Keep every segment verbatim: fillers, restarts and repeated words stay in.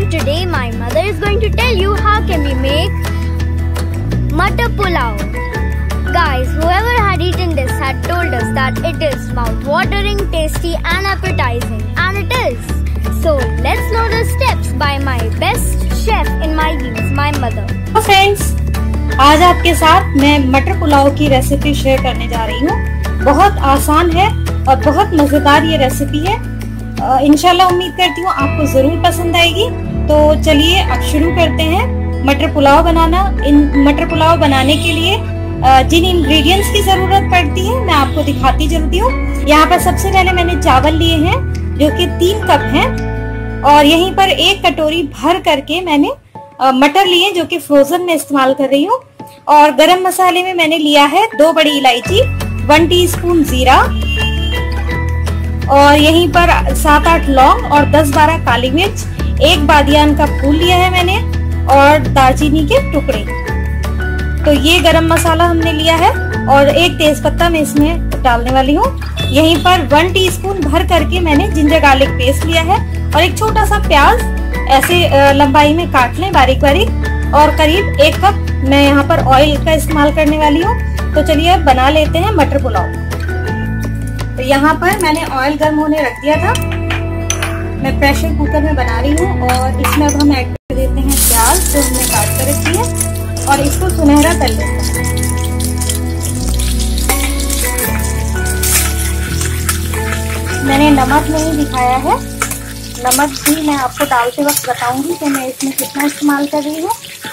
today my mother is going to tell you how can we make Matar Pulao. Guys, whoever had eaten this had told us that it is mouth-watering, tasty and appetizing, and it is. So let's know the steps by my best chef in my views, my mother. तो friends, आज आपके साथ मैं मटर पुलाव की recipe share करने जा रही हूँ। बहुत आसान है और बहुत मजेदार ये रेसिपी है। इंशाल्लाह उम्मीद करती हूँ आपको जरूर पसंद आएगी। तो चलिए अब शुरू करते हैं मटर पुलाव बनाना। इन मटर पुलाव बनाने के लिए जिन इंग्रेडिएंट्स की जरूरत पड़ती है मैं आपको दिखाती चलती हूँ। यहाँ पर सबसे पहले मैंने चावल लिए हैं जो कि तीन कप हैं, और यहीं पर एक कटोरी भर करके मैंने मटर लिए जो कि फ्रोजन में इस्तेमाल कर रही हूँ। और गरम मसाले में मैंने लिया है दो बड़ी इलायची, वन टीस्पून जीरा, और यहीं पर सात आठ लौंग और दस बारह काली मिर्च, एक बादियान का फूल लिया है मैंने, और दालचीनी के टुकड़े। तो ये गरम मसाला हमने लिया है, और एक तेज पत्ता मैं इसमें डालने वाली हूँ। यहीं पर वन टीस्पून भर करके मैंने जिंजर गार्लिक पेस्ट लिया है, और एक छोटा सा प्याज ऐसे लंबाई में काट लें बारीक बारीक, और करीब एक कप मैं यहाँ पर ऑयल का इस्तेमाल करने वाली हूँ। तो चलिए अब बना लेते हैं मटर पुलाव। तो यहाँ पर मैंने ऑयल गर्म होने रख दिया था। मैं प्रेशर कुकर में बना रही हूँ, और इसमें अब हम ऐड कर देते हैं प्याज जो हमने काट कर रखी है, और इसको सुनहरा तल लेते हैं। मैंने नमक नहीं दिखाया है, नमक भी मैं आपको डालते वक्त बताऊंगी कि मैं इसमें कितना इस्तेमाल कर रही हूँ।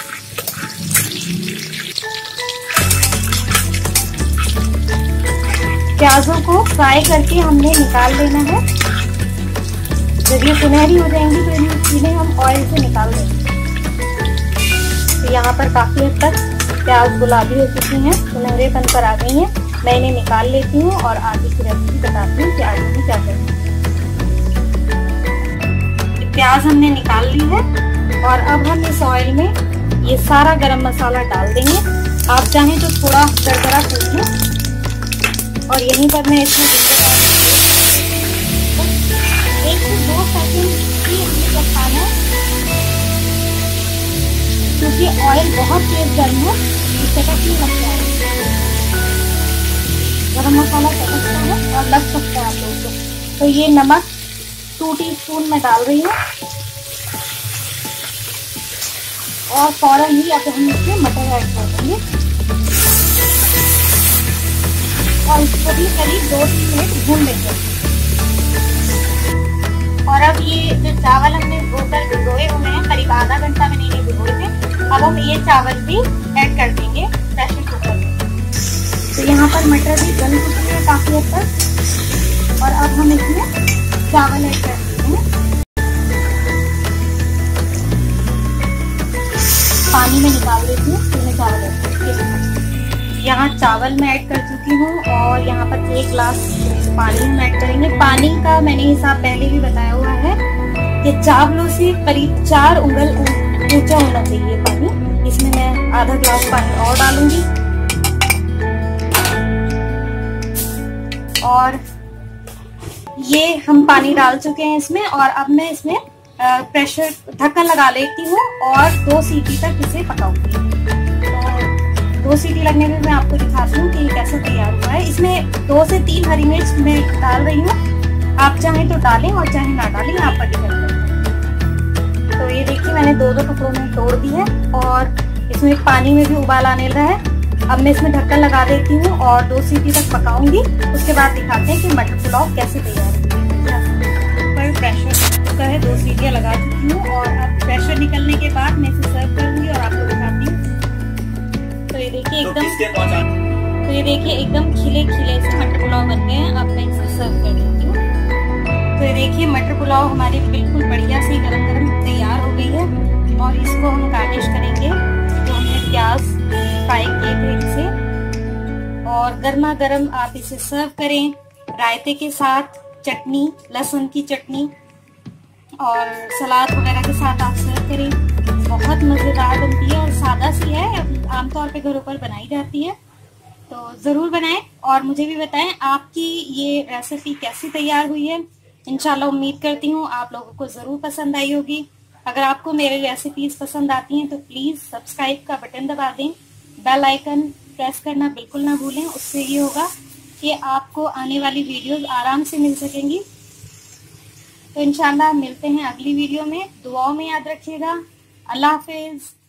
प्याजों को फ्राई करके हमने निकाल लेना है। जब ये सुनहरी हो जाएंगी तो इन्हें हम ऑयल से निकाल देंगे। तो यहाँ पर काफी हद तक प्याज गुलाबी हो चुकी हैं, सुनहरेपन पर आ गई हैं। मैं इन्हें निकाल लेती हूँ और आगे की रेसिपी बताती हूँ कि आगे में क्या करना है। प्याज हमने निकाल ली है, और अब हम इस ऑयल में ये सारा गरम मसाला डाल देंगे। आप चाहें तो थोड़ा दरदरा कूट लें, और यहीं पर मैं इसमें एक से दो सेकंड ही हमें पकाना है, क्योंकि ऑयल बहुत तेज गर्म है, इस चटक नहीं लगता है। गरम मसाला चटकता है और लग सकता है आप लोगों को। तो ये नमक टू टीस्पून मैं डाल रही हूँ, और फौरन ही अब हम इसमें मटर ऐड कर देंगे, और इसको भी करीब दो तीन मिनट भून लेंगे। और अब ये जो चावल हमने धोकर भिगोए हुए हैं, करीब आधा घंटा मैंने इन्हें भिगोए थे, अब हम ये चावल भी ऐड कर देंगे प्रेशर कुकर में। तो यहाँ पर मटर भी गल चुकी है काफी हद तक, और अब हम इसमें चावल ऐड कर देते हैं। पानी में निकाल देती हूँ, फिर चावल ऐड करके। यहाँ चावल मैं ऐड कर चुकी हूँ, और यहाँ पर एक गिलास पानी हम ऐड करेंगे। पानी का मैंने हिसाब पहले भी बताया हुआ है कि चावलों से करीब चार उंगल ऊंचा होना चाहिए पानी। इसमें मैं आधा गिलास पानी और डालूंगी, और ये हम पानी डाल चुके हैं इसमें। और अब मैं इसमें प्रेशर ढक्कन लगा लेती हूँ, और दो सीटी तक इसे पकाऊंगी। तो दो सीटी लगने में मैं आपको दिखाती हूँ कि ये कैसे तैयार हुआ है। इसमें दो से तीन हरी मिर्च मैं डाल रही हूँ, आप चाहें तो डालें और चाहे ना डालें, आप पर डिपेंड करता है। तो ये देखिए मैंने दो दो टुकड़ों में तोड़ दी है, और इसमें पानी में भी उबाल आने लगा है। अब मैं इसमें ढक्कन लगा देती हूँ और दो सीटी तक पकाऊंगी। उसके बाद दिखाते हैं कि मटर पुलाव कैसे तैयार है। पर प्रेशर कुकर है, दो सीटियाँ लगा चुकी हूँ, और अब प्रेशर निकलने के बाद मैं इसे सर्व करूंगी और आपको दिखाती हूँ। तो ये देखिए एकदम तो ये देखिए एकदम खिले खिले से मटर पुलाव बन गए हैं। अब मैं इसे सर्व कर देती हूँ। तो ये देखिए मटर पुलाव हमारी बिल्कुल बढ़िया से गरम गरम तैयार हो गई है, और इसको हम गार्निश करेंगे जो हमने प्याज फ्राई किए थे इसे, और गर्मा गर्म आप इसे सर्व करें रायते के साथ, चटनी, लहसुन की चटनी और सलाद वगैरह के साथ आप सर्व करें। बहुत मजेदार बनती है, और सादा सी है, आमतौर पे घरों पर बनाई जाती है। तो जरूर बनाएं, और मुझे भी बताएं आपकी ये रेसिपी कैसी तैयार हुई है। इंशाल्लाह उम्मीद करती हूँ आप लोगों को जरूर पसंद आई होगी। अगर आपको मेरी रेसिपीज पसंद आती हैं तो प्लीज सब्सक्राइब का बटन दबा दें, बेल आइकन प्रेस करना बिल्कुल ना भूलें। उससे ये होगा कि आपको आने वाली वीडियोस आराम से मिल सकेंगी। तो इंशाल्लाह मिलते हैं अगली वीडियो में। दुआओं में याद रखिएगा। अल्लाह हाफिज।